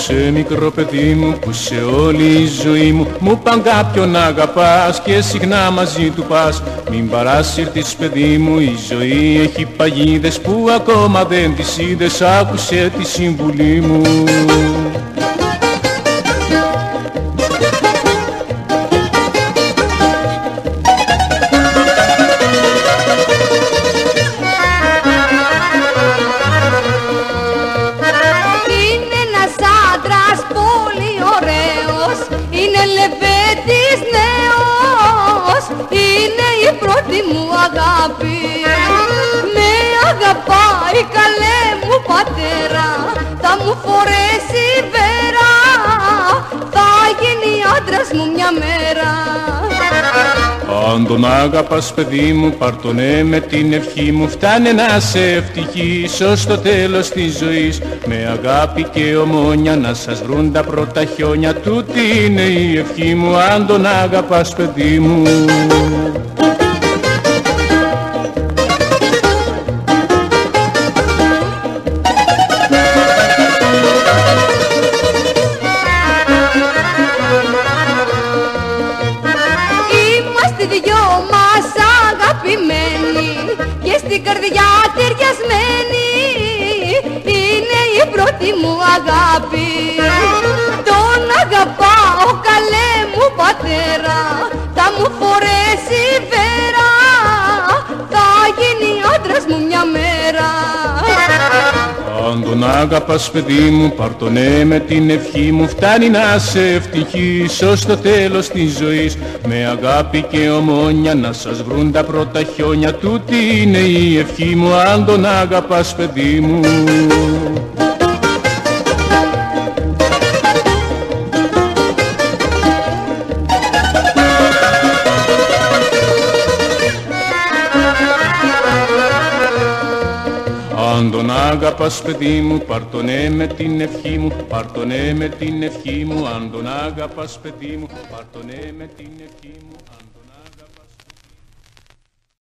είσαι μικρό παιδί μου που σε όλη η ζωή μου μου παν κάποιον αγαπάς και συχνά μαζί του πας. Μην παράσυρθεις παιδί μου, η ζωή έχει παγίδες που ακόμα δεν τις είδες, άκουσε τη συμβουλή μου. Είναι λεβέντης νέος, είναι η πρώτη μου αγάπη. Με αγαπάει καλέ μου πατέρα, θα μου φορέσει βέρα, θα γίνει άντρας μου μια μέρα. Αν τον αγαπάς παιδί μου, πάρ' τον με την ευχή μου, φτάνε να σε ευτυχείς ως το τέλος της ζωής. Με αγάπη και ομόνια να σας βρουν τα πρώτα χιόνια, τούτη είναι η ευχή μου, αν τον αγαπάς παιδί μου. Δυο μας αγαπημένοι και στην καρδιά ταιριασμένοι, είναι η πρώτη μου αγάπη. Τον αγαπάω καλέ μου πατέρα, θα μου φορέσει βέρα, θα γίνει άντρας μου μια μέρα. Αν τον αγαπάς παιδί μου, πάρ' τον με την ευχή μου, φτάνει να σε ευτυχείς ως το τέλος της ζωής. Με αγάπη και ομόνια να σας βρουν τα πρώτα χιόνια, τούτη είναι η ευχή μου, αν τον αγαπάς παιδί μου. Αν τον αγαπάς παιδί μου, πάρ' τον με την ευχή μου, πάρ' τον με την ευχή μου. Αν τον αγαπάς παιδί μου, πάρ' τον με την ευχή μου.